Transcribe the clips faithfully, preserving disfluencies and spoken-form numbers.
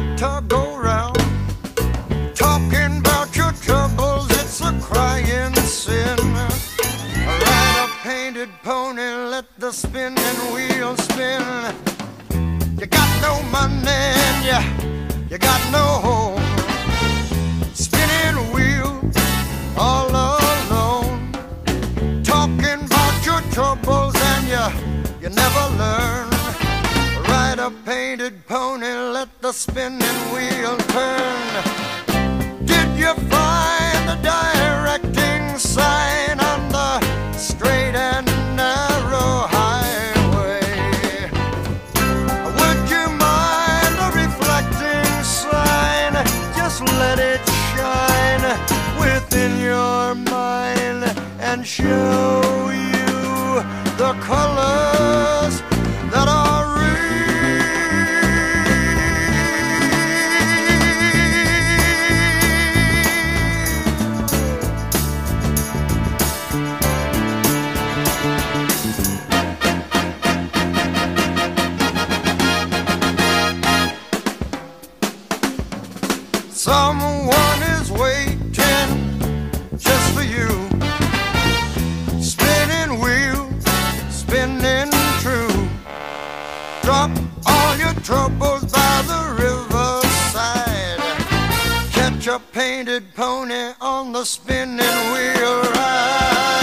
to go round. Talking about your troubles, it's a crying sin. Ride a painted pony, let the spinning wheel spin. You got no money and you, you got no home. Spinning wheel all alone. Talking about your troubles and you, you never learn. Ride a painted pony, let the spinning wheel turn. Did you find the directing sign on the straight and narrow highway? Would you mind the reflecting sign? Just let it shine within your mind and show you the colors that are real. Someone is waiting just for you. Spinning wheel, spinning true. Drop all your troubles by the riverside. Catch a painted pony on the spinning wheel ride.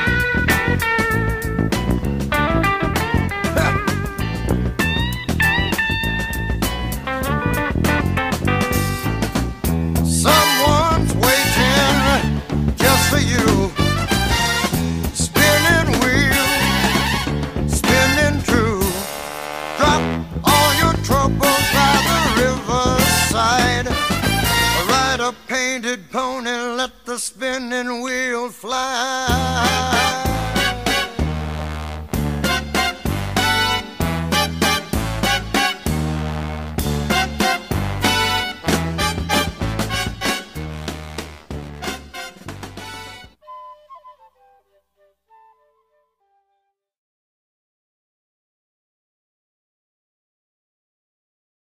Someone's waiting just for you. Spinning wheel, spinning true. Drop all your troubles by the riverside. Ride a painted pony, let the spinning wheel fly.